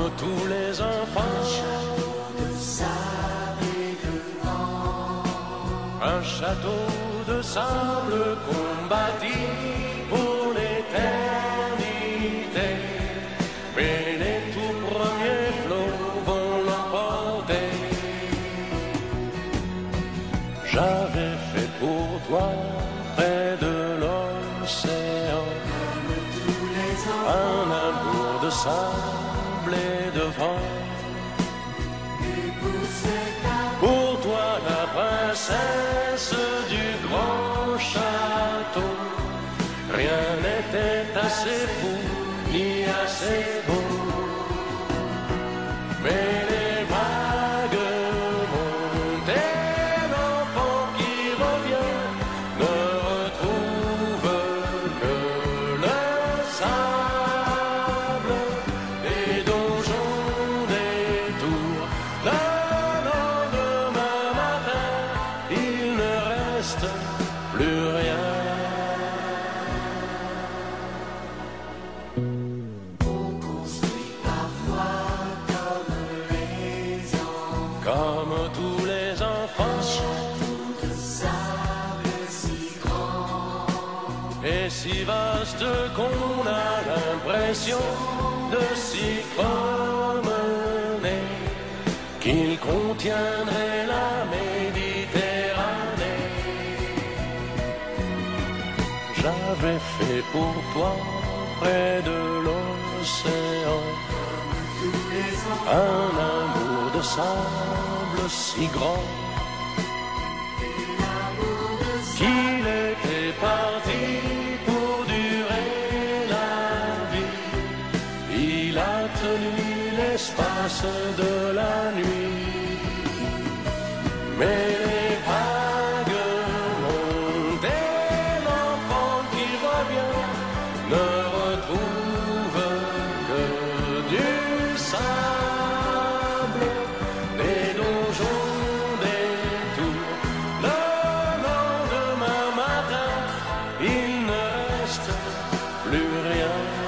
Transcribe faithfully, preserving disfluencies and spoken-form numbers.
tous les enfants. De sable et de vent. Un château de sable qu'on bâtit pour l'éternité. Mais les tout premiers flots vont l'emporter. J'avais fait pour toi près de l'océan un amour de sable et de vent. Pour toi la princesse du grand château, rien n'était assez fou ni assez beau. Mais les vagues montent et l'enfant qui revient ne retrouve que le sable, des donjons, des tours. Le lendemain matin, il ne reste plus rien. Comme tous les enfants, De sable si grand. et si vaste qu'on a l'impression de s'y promener, qu'il contiendrait la Méditerranée. J'avais fait pour toi près de l'océan un amour de sable si grand qu'il était parti pour durer la vie. Il a tenu l'espace de la nuit. Mais les vagues montent et l'enfant qui revient ne retrouve que du sable, des donjons, des tours. Le lendemain matin, il ne reste plus rien.